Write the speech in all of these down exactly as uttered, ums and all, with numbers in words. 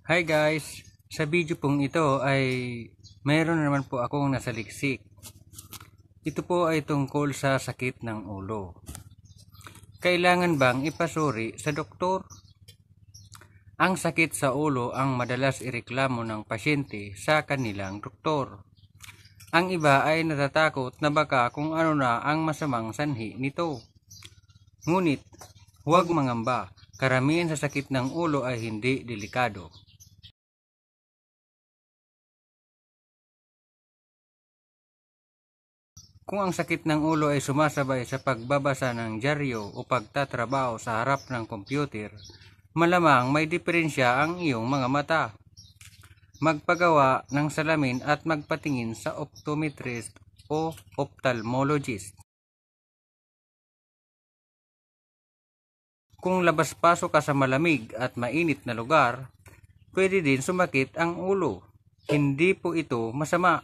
Hi guys! Sa video pong ito ay mayroon naman po akong nasaliksik. Ito po ay tungkol sa sakit ng ulo. Kailangan bang ipasuri sa doktor? Ang sakit sa ulo ang madalas ireklamo ng pasyente sa kanilang doktor. Ang iba ay natatakot na baka kung ano na ang masamang sanhi nito. Ngunit, huwag mangamba. Karamihan sa sakit ng ulo ay hindi delikado. Kung ang sakit ng ulo ay sumasabay sa pagbabasa ng dyaryo o pagtatrabaho sa harap ng computer, malamang may diferensya ang iyong mga mata. Magpagawa ng salamin at magpatingin sa optometrist o ophthalmologist. Kung labas-pasok ka sa malamig at mainit na lugar, pwede din sumakit ang ulo. Hindi po ito masama.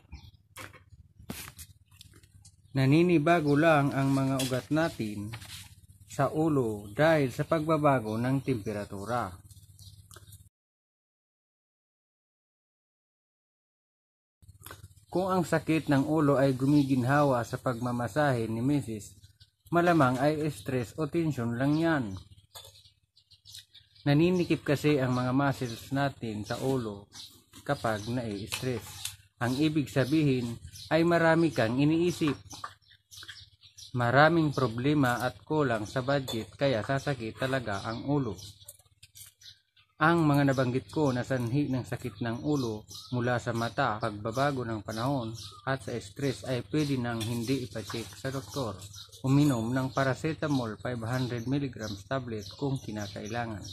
Naninibago lang ang mga ugat natin sa ulo dahil sa pagbabago ng temperatura. Kung ang sakit ng ulo ay gumiginhawa sa pagmamasahe ni Missus, malamang ay stress o tension lang yan. Naninikip kasi ang mga muscles natin sa ulo kapag nai-stress. Ang ibig sabihin ay marami kang iniisip. Maraming problema at kulang sa budget kaya sasakit talaga ang ulo. Ang mga nabanggit ko na sanhi ng sakit ng ulo mula sa mata, pagbabago ng panahon at sa stress ay pwede nang hindi ipacheck sa doktor. Uminom ng paracetamol five hundred milligrams tablet kung kinakailangan.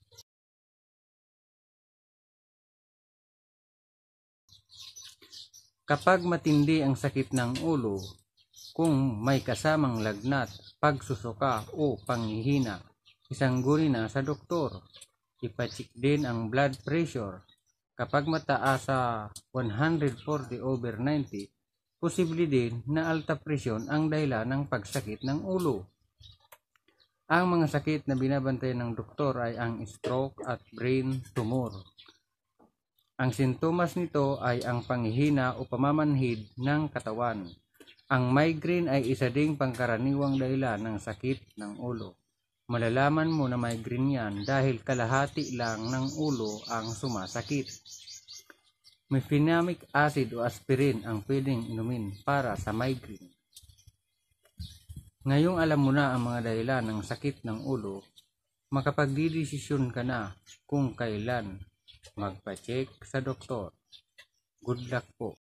Kapag matindi ang sakit ng ulo, kung may kasamang lagnat, pagsusuka o panghihina, isangguni na sa doktor. Ipacheck din ang blood pressure. Kapag mataas sa one forty over ninety, posible din na alta presyon ang dahilan ng pagsakit ng ulo. Ang mga sakit na binabantayan ng doktor ay ang stroke at brain tumor. Ang sintomas nito ay ang panghihina o pamamanhid ng katawan. Ang migraine ay isa ding pangkaraniwang dahilan ng sakit ng ulo. Malalaman mo na migraine yan dahil kalahati lang ng ulo ang sumasakit. Mefenamic acid o aspirin ang pwedeng inumin para sa migraine. Ngayong alam mo na ang mga dahilan ng sakit ng ulo, makapagdidesisyon ka na kung kailan magpa-check sa doktor. Good luck po.